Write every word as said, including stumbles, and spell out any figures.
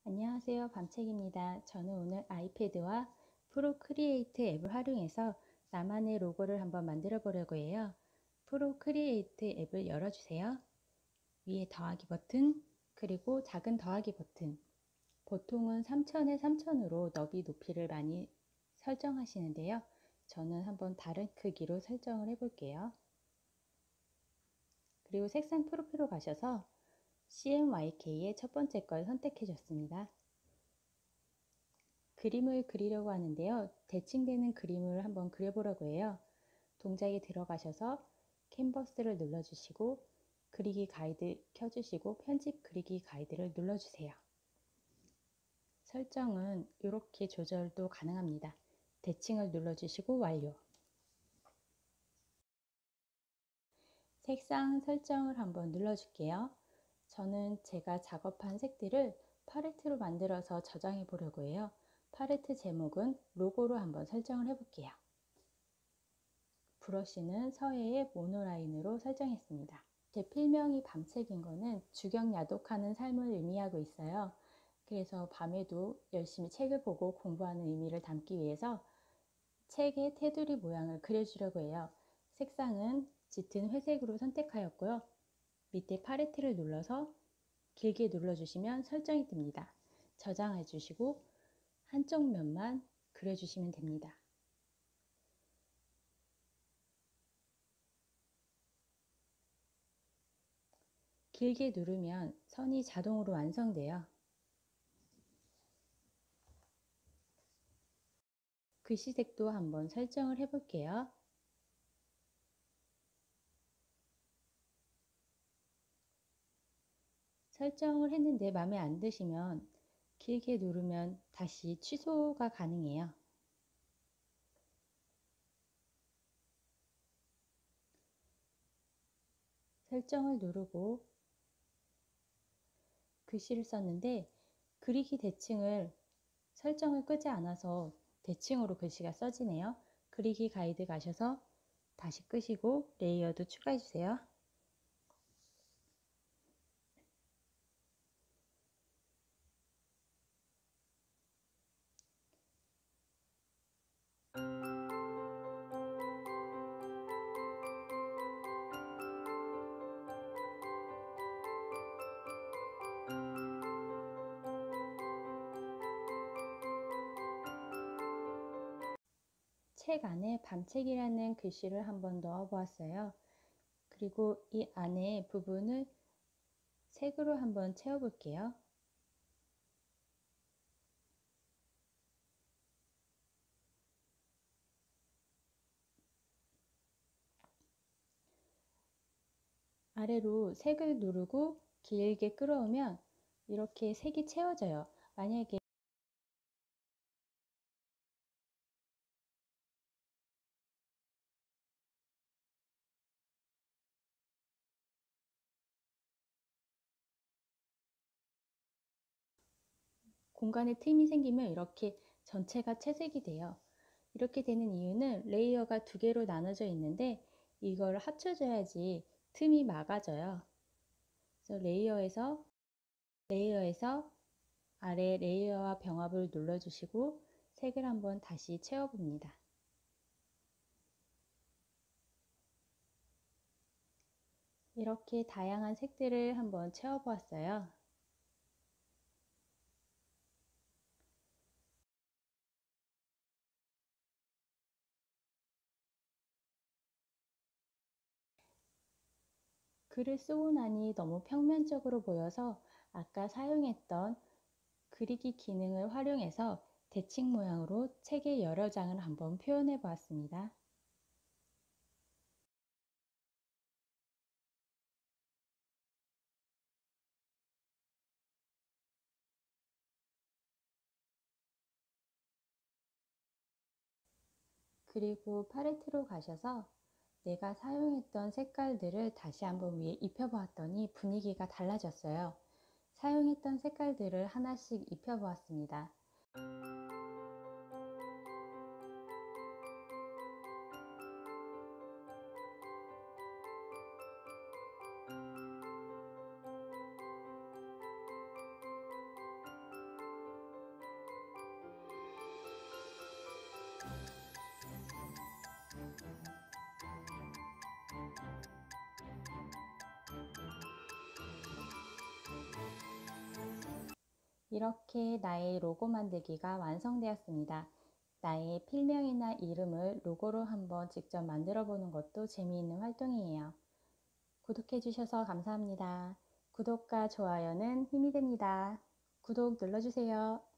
안녕하세요. 밤책입니다. 저는 오늘 아이패드와 프로크리에이트 앱을 활용해서 나만의 로고를 한번 만들어 보려고 해요. 프로크리에이트 앱을 열어주세요. 위에 더하기 버튼, 그리고 작은 더하기 버튼. 보통은 삼천에 삼천으로 너비 높이를 많이 설정하시는데요. 저는 한번 다른 크기로 설정을 해 볼게요. 그리고 색상 프로필로 가셔서 씨엠와이케이의 첫 번째 걸 선택해 줬습니다. 그림을 그리려고 하는데요. 대칭되는 그림을 한번 그려보려고 해요. 동작에 들어가셔서 캔버스를 눌러주시고 그리기 가이드 켜주시고 편집 그리기 가이드를 눌러주세요. 설정은 이렇게 조절도 가능합니다. 대칭을 눌러주시고 완료. 색상 설정을 한번 눌러줄게요. 저는 제가 작업한 색들을 팔레트로 만들어서 저장해 보려고 해요. 팔레트 제목은 로고로 한번 설정을 해 볼게요. 브러쉬는 서해의 모노라인으로 설정했습니다. 제 필명이 밤책인 거는 주경 야독하는 삶을 의미하고 있어요. 그래서 밤에도 열심히 책을 보고 공부하는 의미를 담기 위해서 책의 테두리 모양을 그려주려고 해요. 색상은 짙은 회색으로 선택하였고요. 밑에 팔레트를 눌러서 길게 눌러주시면 설정이 뜹니다. 저장해 주시고 한쪽 면만 그려주시면 됩니다. 길게 누르면 선이 자동으로 완성돼요. 글씨색도 한번 설정을 해 볼게요. 설정을 했는데 마음에 안 드시면 길게 누르면 다시 취소가 가능해요. 설정을 누르고 글씨를 썼는데 그리기 대칭을 설정을 끄지 않아서 대칭으로 글씨가 써지네요. 그리기 가이드 가셔서 다시 끄시고 레이어도 추가해 주세요. 책 안에 밤책이라는 글씨를 한번 넣어 보았어요. 그리고 이 안에 부분을 색으로 한번 채워 볼게요. 아래로 색을 누르고 길게 끌어오면 이렇게 색이 채워져요. 만약에 공간에 틈이 생기면 이렇게 전체가 채색이 돼요. 이렇게 되는 이유는 레이어가 두 개로 나눠져 있는데 이걸 합쳐줘야지 틈이 막아져요. 그래서 레이어에서 레이어에서 아래 레이어와 병합을 눌러주시고 색을 한번 다시 채워봅니다. 이렇게 다양한 색들을 한번 채워보았어요. 글을 쓰고 나니 너무 평면적으로 보여서 아까 사용했던 그리기 기능을 활용해서 대칭 모양으로 책의 여러 장을 한번 표현해 보았습니다. 그리고 팔레트로 가셔서 내가 사용했던 색깔들을 다시 한번 위에 입혀 보았더니 분위기가 달라졌어요. 사용했던 색깔들을 하나씩 입혀 보았습니다. 이렇게 나의 로고 만들기가 완성되었습니다. 나의 필명이나 이름을 로고로 한번 직접 만들어 보는 것도 재미있는 활동이에요. 구독해 주셔서 감사합니다. 구독과 좋아요는 힘이 됩니다. 구독 눌러주세요.